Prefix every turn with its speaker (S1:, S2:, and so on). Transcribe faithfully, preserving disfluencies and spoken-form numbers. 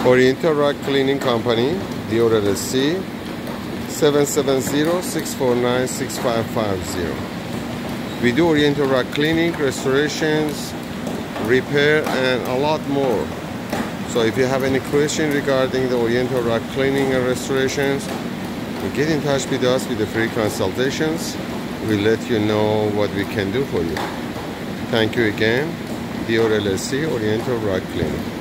S1: Oriental Rug Cleaning Company, Dior L L C, seven seven zero, six four nine, six five five zero. We do Oriental Rug cleaning, restorations, repair, and a lot more. So if you have any question regarding the Oriental Rug cleaning and restorations, get in touch with us with the free consultations. We'll let you know what we can do for you. Thank you again. Dior L L C, Oriental Rug Cleaning.